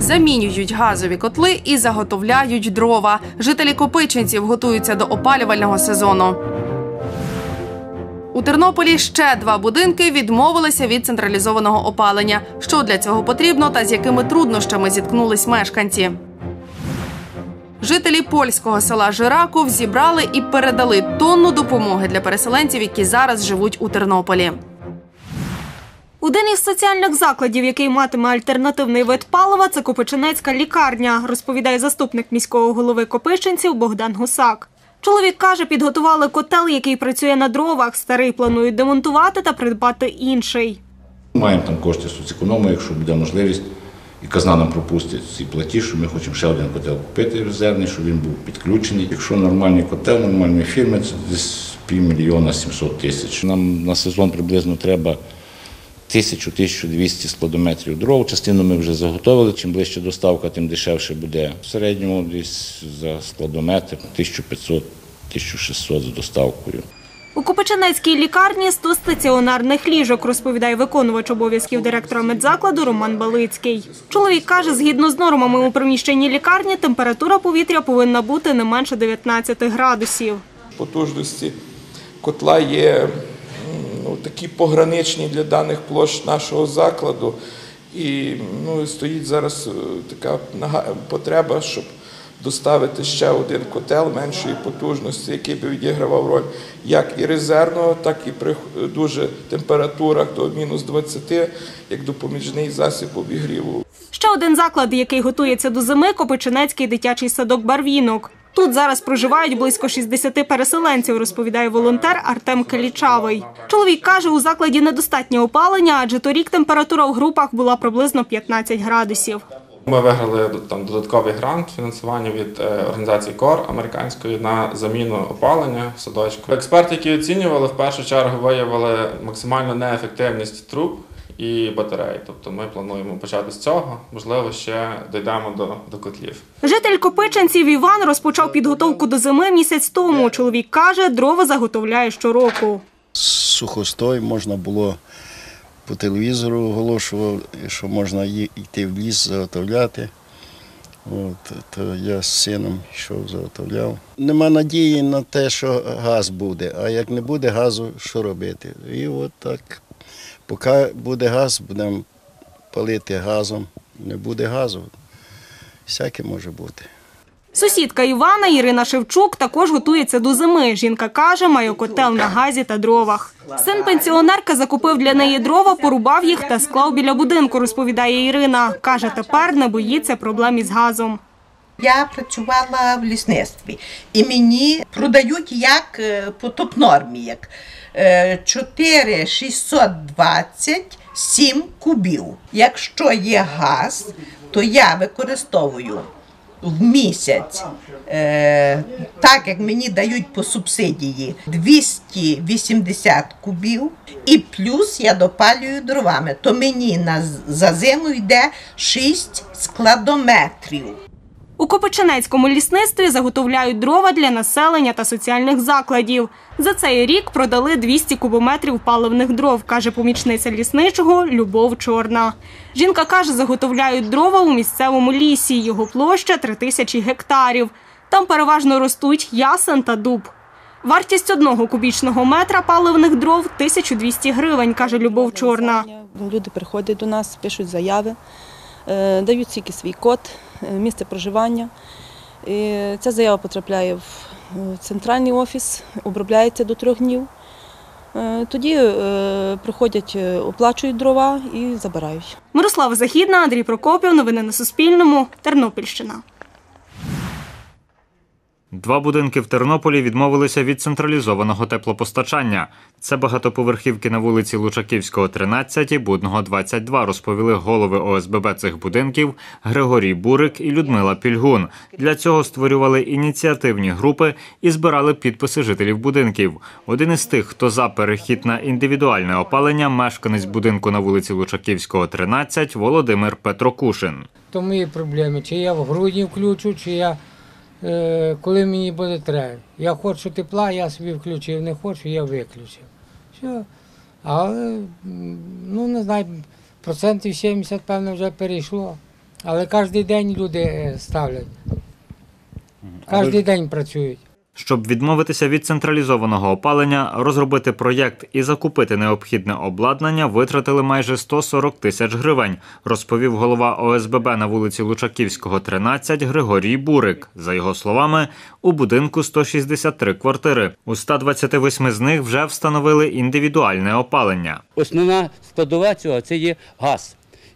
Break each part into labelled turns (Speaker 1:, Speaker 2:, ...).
Speaker 1: замінюють газові котли і заготовляють дрова. Жителі Копичинців готуються до опалювального сезону. У Тернополі ще 2 будинки відмовилися від централізованого опалення. Що для цього потрібно та з якими труднощами зіткнулись мешканці? Жителі польського села Жираков зібрали і передали тонну допомоги для переселенців, які зараз живуть у Тернополі.
Speaker 2: Один із соціальних закладів, який матиме альтернативний вид палива, це Копичинецька лікарня, розповідає заступник міського голови Копичинців Богдан Гусак. Чоловік каже, підготували котел, який працює на дровах. Старий планують демонтувати та придбати інший.
Speaker 3: Маємо там кошти соцеконому, якщо буде можливість, і казна нам пропустить ці платіжі, що ми хочемо ще один котел купити резервний, щоб він був підключений. Якщо нормальний котел, нормальної фірми, це десь 500 000 700 000. Нам на сезон приблизно треба 1000-1200 складометрів дров. Частину ми вже заготовили. Чим ближче доставка, тим дешевше буде. В середньому десь за складометр 1500-1600 з доставкою.
Speaker 2: У Копичинецькій лікарні 100 стаціонарних ліжок, розповідає виконувач обов'язків директора медзакладу Роман Балицький. Чоловік каже, згідно з нормами у приміщенні лікарні, температура повітря повинна бути не менше 19 градусів.
Speaker 4: Потужності котла є такі пограничні для даних площ нашого закладу. І стоїть зараз така потреба, щоб доставити ще один котел меншої потужності, який би відігравав роль як і резервного, так і при дуже температурах до мінус 20, як допоміжний засіб обігріву.
Speaker 2: Ще один заклад, який готується до зими – Копичинецький дитячий садок «Барвінок». Тут зараз проживають близько 60 переселенців, розповідає волонтер Артем Калічавий. Чоловік каже, у закладі недостатньо опалення, адже торік температура в групах була приблизно 15 градусів.
Speaker 5: Ми виграли додатковий грант фінансування від організації КОР американської на заміну опалення в садочку. Експерти, які оцінювали, в першу чергу виявили максимальну неефективність труб і батарей. Тобто ми плануємо почати з цього, можливо, ще дійдемо до котлів.
Speaker 2: Житель Копичинців Іван розпочав підготовку до зими місяць тому. Чоловік каже, дрова заготовляє щороку.
Speaker 6: Сухостой можна було по телевізору оголошував, що можна йти в ліс заготовляти. То я з сином йшов, заготовляв. Нема надії на те, що газ буде, а як не буде газу, що робити? І от так, поки буде газ, будемо палити газом. Не буде газу, всяке може бути.
Speaker 2: Сусідка Івана, Ірина Шевчук, також готується до зими. Жінка каже, має котел на газі та дровах. Син пенсіонерки закупив для неї дрова, порубав їх та склав біля будинку, розповідає Ірина. Каже, тепер не боїться проблем із газом.
Speaker 7: Я працювала в лісництві і мені продають як по топ-нормі, як 4627 кубів. Якщо є газ, то я використовую в місяць, так як мені дають по субсидії, 280 кубів і плюс я допалюю дровами, то мені за зиму йде 6 складометрів.
Speaker 2: У Копичинецькому лісництві заготовляють дрова для населення та соціальних закладів. За цей рік продали 200 кубометрів паливних дров, каже помічниця лісничого Любов Чорна. Жінка каже, заготовляють дрова у місцевому лісі. Його площа – 3000 гектарів. Там переважно ростуть ясен та дуб. Вартість 1 кубічного метра паливних дров – 1200 гривень, каже Любов Чорна.
Speaker 8: Люди приходять до нас, пишуть заяви, дають тільки свій код, місце проживання. І ця заява потрапляє в центральний офіс, обробляється до 3 днів. Тоді приходять, оплачують дрова і забирають.
Speaker 2: Мирослава Західна, Андрій Прокопів. Новини на Суспільному. Тернопільщина.
Speaker 9: 2 будинки в Тернополі відмовилися від централізованого теплопостачання. Це багатоповерхівки на вулиці Лучаківського, 13 і Будного, 22, розповіли голови ОСББ цих будинків Григорій Бурик і Людмила Пільгун. Для цього створювали ініціативні групи і збирали підписи жителів будинків. Один із тих, хто за перехід на індивідуальне опалення, мешканець будинку на вулиці Лучаківського, 13, Володимир Петрокушин.
Speaker 10: То мої проблеми, чи я в грудні включу, чи я коли мені буде треба. Я хочу тепла, я собі включив, не хочу, я виключив. Все. Але, не знаю, 70%, певно, вже перейшло. Але кожен день люди ставлять. Кожен день працюють.
Speaker 9: Щоб відмовитися від централізованого опалення, розробити проєкт і закупити необхідне обладнання витратили майже 140 тисяч гривень, розповів голова ОСББ на вулиці Лучаківського, 13 Григорій Бурик. За його словами, у будинку 163 квартири. У 128 з них вже встановили індивідуальне опалення.
Speaker 11: Основна складова цього – це є газ.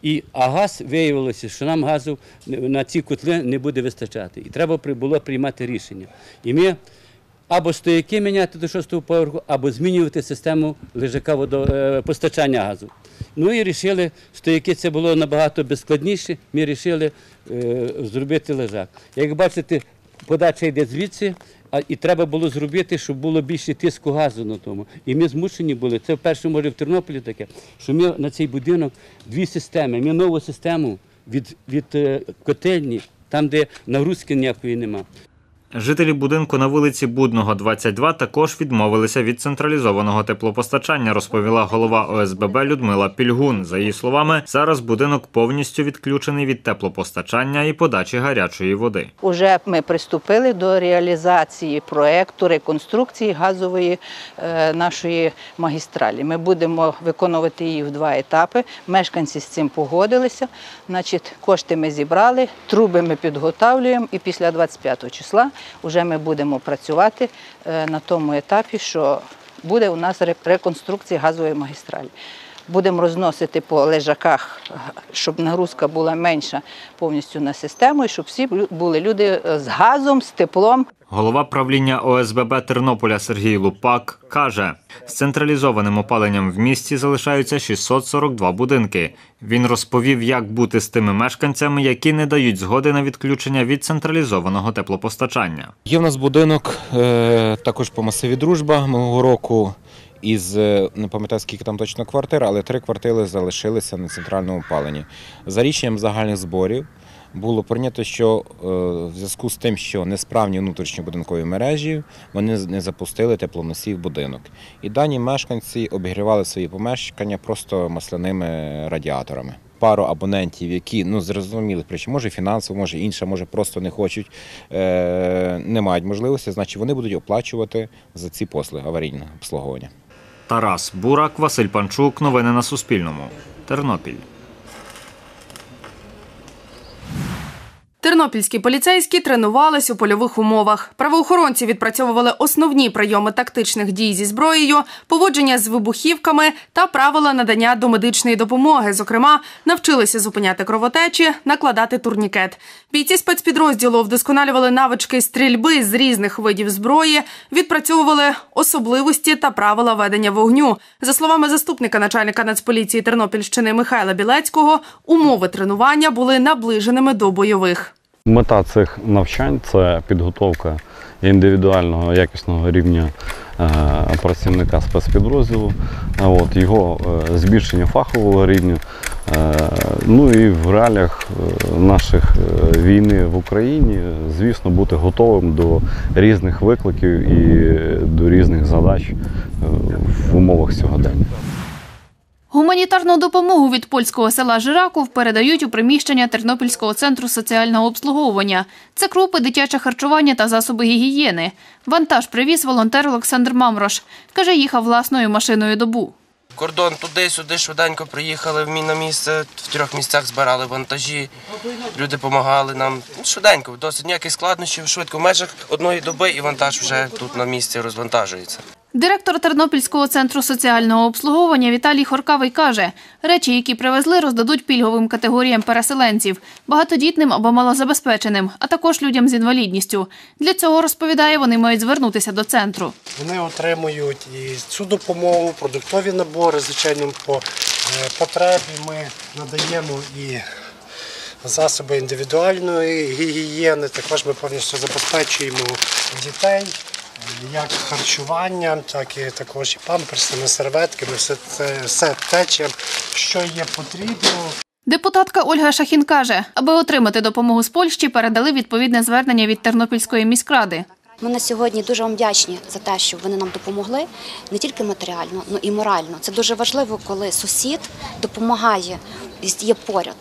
Speaker 11: А газ, виявилося, що нам газу на ці котли не буде вистачати. І треба було приймати рішення. І ми або стояки міняти до 6-го поверху, або змінювати систему лежака постачання газу. Ну і вирішили, стояки це було набагато безскладніше, ми вирішили зробити лежак. Як бачите, подача йде звідси, і треба було зробити, щоб було більше тиску газу на тому. І ми змушені були, це вперше, може, в Тернополі таке, що ми на цей будинок дві системи. Ми нову систему від котельні, там, де нагрузки ніякої нема.
Speaker 9: Жителі будинку на вулиці Будного, 22 також відмовилися від централізованого теплопостачання, розповіла голова ОСББ Людмила Пільгун. За її словами, зараз будинок повністю відключений від теплопостачання і подачі гарячої води.
Speaker 12: Уже ми приступили до реалізації проєкту реконструкції газової нашої магістралі. Ми будемо виконувати її в 2 етапи. Мешканці з цим погодилися. Значить, кошти ми зібрали, труби ми підготовлюємо і після 25 числа вже ми будемо працювати на тому етапі, що буде у нас реконструкція газової магістралі. Будемо розносити по лежаках, щоб нагрузка була менша повністю на систему, і щоб всі були люди з газом, з теплом.
Speaker 9: Голова правління ОСББ Тернополя Сергій Лупак каже, з централізованим опаленням в місті залишаються 642 будинки. Він розповів, як бути з тими мешканцями, які не дають згоди на відключення від централізованого теплопостачання.
Speaker 13: Є в нас будинок також по масиві Дружба минулого року. Із, не пам'ятаю, скільки там точно квартир, але 3 квартири залишилися на центральному опаленні. За рішенням загальних зборів було прийнято, що в зв'язку з тим, що несправні внутрішньобудинкові мережі, вони не запустили теплоносій в будинок. І дані мешканці обігрівали свої помешкання просто масляними радіаторами. Пару абонентів, які, зрозумілих причин, може фінансово, може інша, може просто не хочуть, не мають можливості, значить вони будуть оплачувати за ці послуги аварійного обслуговування.
Speaker 9: Тарас Бурак, Василь Панчук. Новини на Суспільному. Тернопіль.
Speaker 1: Тернопільські поліцейські тренувались у польових умовах. Правоохоронці відпрацьовували основні прийоми тактичних дій зі зброєю, поводження з вибухівками та правила надання домедичної допомоги. Зокрема, навчилися зупиняти кровотечі, накладати турнікет. Бійці спецпідрозділу вдосконалювали навички стрільби з різних видів зброї, відпрацьовували особливості та правила ведення вогню. За словами заступника начальника Нацполіції Тернопільщини Михайла Білецького, умови тренування були наближеними до бойових.
Speaker 14: Мета цих навчань – це підготовка індивідуального якісного рівня працівника спецпідрозділу, його збільшення фахового рівня, і в реаліях наших війни в Україні, звісно, бути готовим до різних викликів і до різних задач в умовах сьогодення.
Speaker 15: Гуманітарну допомогу від польського села Жираков передають у приміщення Тернопільського центру соціального обслуговування. Це крупи, дитяче харчування та засоби гігієни. Вантаж привіз волонтер Олександр Мамрош. Каже, їхав власною машиною добу.
Speaker 16: Кордон туди-сюди, швиденько приїхали на місце, в 3 місцях збирали вантажі, люди допомагали нам. Швиденько, досить ніяких складнощів, швидко, в межах 1 доби і вантаж вже тут на місці розвантажується.
Speaker 15: Директор Тернопільського центру соціального обслуговування Віталій Хоркавий каже, речі, які привезли, роздадуть пільговим категоріям переселенців, багатодітним або малозабезпеченим, а також людям з інвалідністю. Для цього, розповідає, вони мають звернутися до центру.
Speaker 17: Вони отримують і цю допомогу, продуктові набори, звичайно, по потребі ми надаємо і засоби індивідуальної гігієни, також ми повністю забезпечуємо дітей. Як харчуванням, так і також і памперсами, серветками, все те, що є потрібно.
Speaker 15: Депутатка Ольга Шахін каже, аби отримати допомогу з Польщі, передали відповідне звернення від Тернопільської міськради.
Speaker 18: Ми на сьогодні дуже вам вдячні за те, що вони нам допомогли не тільки матеріально, але і морально. Це дуже важливо, коли сусід допомагає, є поряд.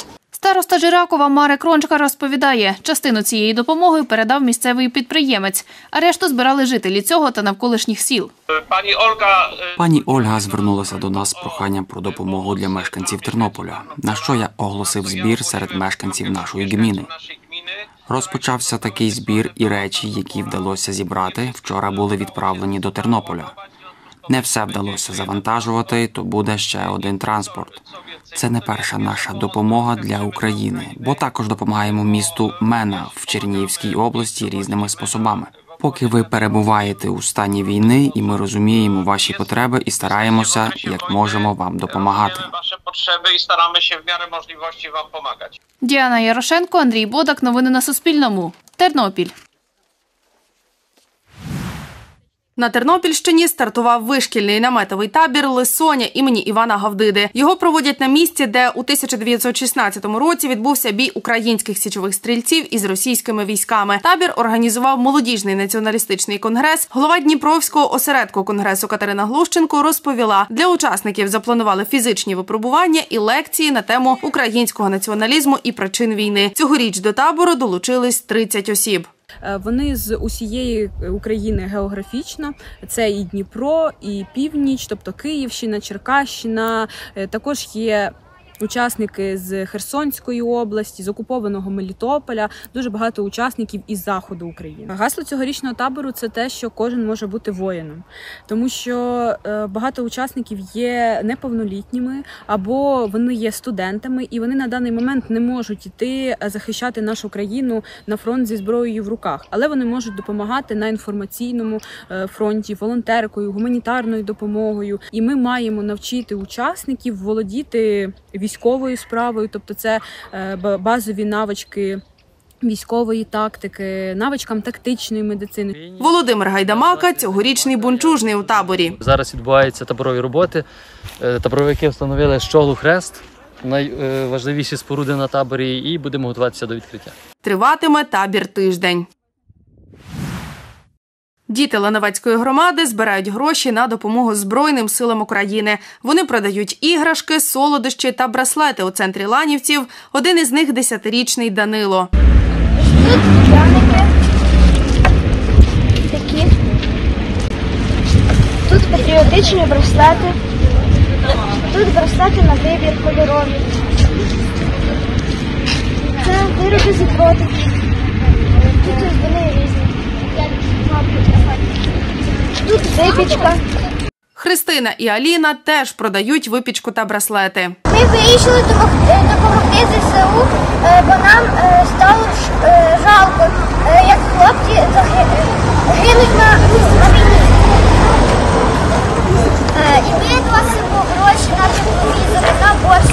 Speaker 15: Староста Жиракова Марек Рончка розповідає, частину цієї допомоги передав місцевий підприємець, а решту збирали жителі цього та навколишніх сіл.
Speaker 19: Пані Ольга звернулася до нас з проханням про допомогу для мешканців Тернополя, на що я оголосив збір серед мешканців нашої гміни. Розпочався такий збір, і речі, які вдалося зібрати, вчора були відправлені до Тернополя. Не все вдалося завантажувати, то буде ще один транспорт. Це не перша наша допомога для України, бо також допомагаємо місту Мена в Чернігівській області різними способами. Поки ви перебуваєте у стані війни, і ми розуміємо ваші потреби і стараємося, як можемо, вам допомагати.
Speaker 15: Діана Ярошенко, Андрій Бодак. Новини на Суспільному. Тернопіль.
Speaker 1: На Тернопільщині стартував вишкільний наметовий табір «Лисоня» імені Івана Гавдиди. Його проводять на місці, де у 1916 році відбувся бій українських січових стрільців із російськими військами. Табір організував молодіжний націоналістичний конгрес. Голова Дніпровського осередку конгресу Катерина Глущенко розповіла, для учасників запланували фізичні випробування і лекції на тему українського націоналізму і причин війни. Цьогоріч до табору долучились 30 осіб.
Speaker 20: Вони з усієї України географічно, це і Дніпро, і Північ, тобто Київщина, Черкащина, також є учасники з Херсонської області, з окупованого Мелітополя, дуже багато учасників із заходу України. Гасло цьогорічного табору – це те, що кожен може бути воїном, тому що багато учасників є неповнолітніми або вони є студентами, і вони на даний момент не можуть йти захищати нашу країну на фронт зі зброєю в руках, але вони можуть допомагати на інформаційному фронті, волонтеркою, гуманітарною допомогою. І ми маємо навчити учасників володіти військовою справою, тобто це базові навички військової тактики, навичкам тактичної медицини.
Speaker 1: Володимир Гайдамака – цьогорічний бунчужний у таборі.
Speaker 21: Зараз відбуваються таборові роботи. Таборовики встановили щоглу-хрест, найважливіші споруди на таборі, і будемо готуватися до відкриття.
Speaker 1: Триватиме табір тиждень. Діти Лановецької громади збирають гроші на допомогу Збройним силам України. Вони продають іграшки, солодощі та браслети у центрі Ланівців. Один із них – 10-річний Данило.
Speaker 22: Тут пряники такі. Тут патріотичні браслети. Тут браслети на вибір кольорові. Це вироби зі дротики. Тут вони різні. Тут випічка.
Speaker 1: Христина і Аліна теж продають випічку та браслети.
Speaker 22: Ми вирішили допомогти ЗСУ, бо нам стало жалко, як хлопці гинуть на війні. І ми просимо гроші на телевізор, на борщ,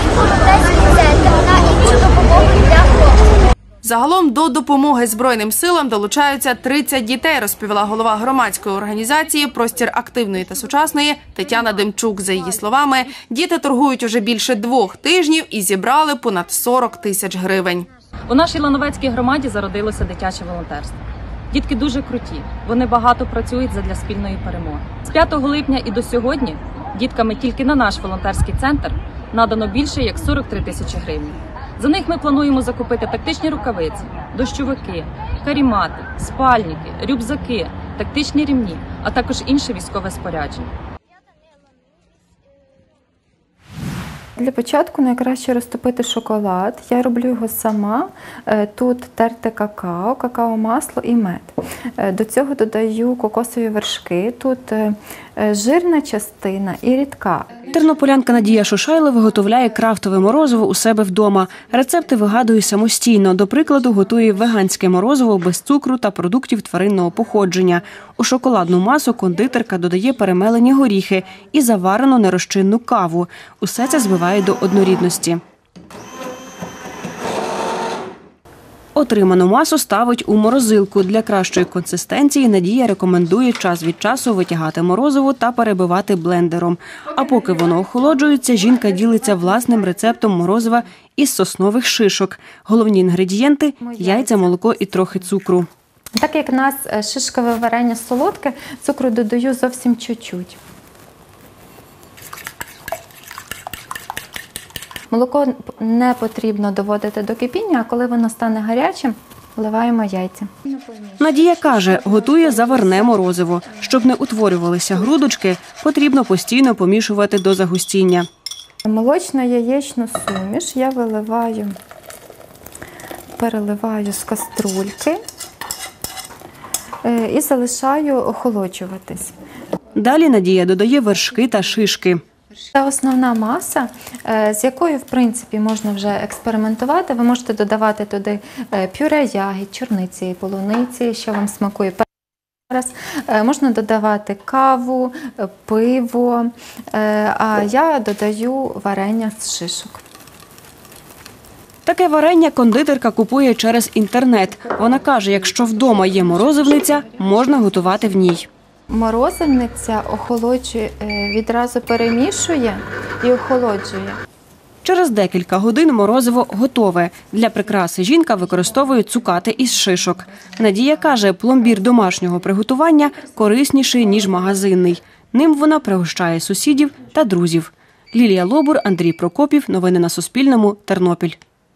Speaker 22: на іншу допомогу для хлопців.
Speaker 1: Загалом до допомоги Збройним силам долучаються 30 дітей, розповіла голова громадської організації «Простір активної та сучасної» Тетяна Демчук. За її словами, діти торгують уже більше 2 тижнів і зібрали понад 40 тисяч гривень.
Speaker 23: У нашій Лановецькій громаді зародилося дитяче волонтерство. Дітки дуже круті, вони багато працюють задля спільної перемоги. З 5 липня і до сьогодні дітками тільки на наш волонтерський центр надано більше як 43 тисячі гривень. За них ми плануємо закупити тактичні рукавиці, дощовики, карімати, спальники, рюкзаки, тактичні рівні, а також інше військове спорядження.
Speaker 24: Для початку найкраще розтопити шоколад. Я роблю його сама. Тут терте какао, какао-масло і мед. До цього додаю кокосові вершки. Тут жирна частина і рідка.
Speaker 2: Тернополянка Надія Шушайло виготовляє крафтове морозиво у себе вдома. Рецепти вигадує самостійно. До прикладу, готує веганське морозиво без цукру та продуктів тваринного походження. У шоколадну масу кондитерка додає перемелені горіхи і заварену нерозчинну каву. Усе це збиває до однорідності. Отриману масу ставить у морозилку. Для кращої консистенції Надія рекомендує час від часу витягати морозиво та перебивати блендером. А поки воно охолоджується, жінка ділиться власним рецептом морозива із соснових шишок. Головні інгредієнти – яйця, молоко і трохи цукру.
Speaker 24: Так як у нас шишкове варення солодке, цукру додаю зовсім чуть-чуть. Молоко не потрібно доводити до кипіння, а коли воно стане гарячим, вливаємо яйця.
Speaker 2: Надія каже, готує заварне морозиво. Щоб не утворювалися грудочки, потрібно постійно помішувати до загустіння.
Speaker 24: Молочно-яєчну суміш я переливаю з каструльки і залишаю охолоджуватись.
Speaker 2: Далі Надія додає вершки та шишки.
Speaker 24: Це основна маса, з якою, в принципі, можна вже експериментувати. Ви можете додавати туди пюре ягід, чорниці, полуниці, що вам смакує. Можна додавати каву, пиво, а я додаю варення з шишок.
Speaker 2: Таке варення кондитерка купує через інтернет. Вона каже, якщо вдома є морозивниця, можна готувати в ній.
Speaker 24: Морозивниця охолоджує, відразу перемішує і охолоджує.
Speaker 2: Через декілька годин морозиво готове. Для прикраси жінка використовує цукати із шишок. Надія каже, пломбір домашнього приготування корисніший, ніж магазинний. Ним вона пригощає сусідів та друзів. Лілія Лобур, Андрій Прокопів. Новини на Суспільному. Тернопіль.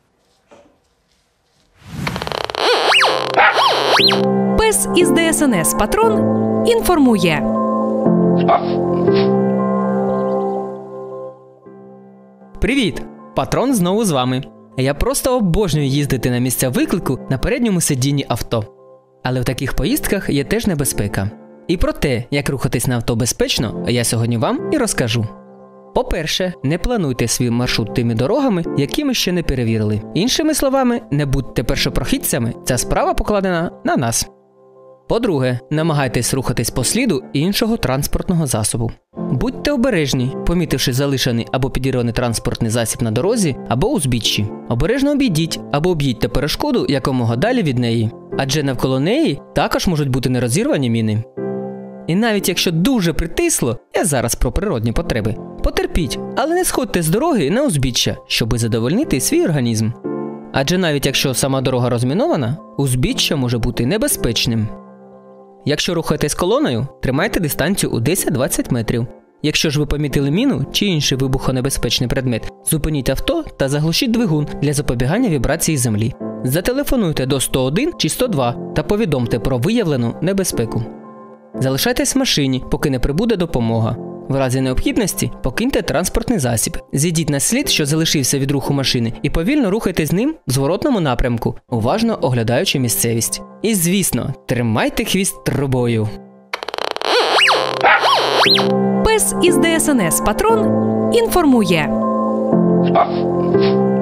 Speaker 3: Пес із ДСНС «Патрон» інформує.
Speaker 4: Привіт! Патрон знову з вами. Я просто обожнюю їздити на місця виклику на передньому сидінні авто. Але в таких поїздках є теж небезпека. І про те, як рухатись на авто безпечно, я сьогодні вам і розкажу. По-перше, не плануйте свій маршрут тими дорогами, які ми ще не перевірили. Іншими словами, не будьте першопрохідцями, ця справа покладена на нас. По-друге, намагайтесь рухатись по сліду іншого транспортного засобу. Будьте обережні, помітивши залишений або підірваний транспортний засіб на дорозі або узбіччі. Обережно обійдіть або об'їдьте перешкоду якомога далі від неї, адже навколо неї також можуть бути нерозірвані міни. І навіть якщо дуже притисло, я зараз про природні потреби, потерпіть, але не сходьте з дороги на узбіччя, щоби задовольнити свій організм. Адже навіть якщо сама дорога розмінована, узбіччя може бути небезпечним. Якщо рухаєтесь колоною, тримайте дистанцію у 10-20 метрів. Якщо ж ви помітили міну чи інший вибухонебезпечний предмет, зупиніть авто та заглушіть двигун для запобігання вібрації землі. Зателефонуйте до 101 чи 102 та повідомте про виявлену небезпеку. Залишайтесь в машині, поки не прибуде допомога. В разі необхідності покиньте транспортний засіб, зійдіть на слід, що залишився від руху машини, і повільно рухайтесь з ним в зворотному напрямку, уважно оглядаючи місцевість. І, звісно, тримайте хвіст трубою.
Speaker 3: Пес із ДСНС «Патрон» інформує.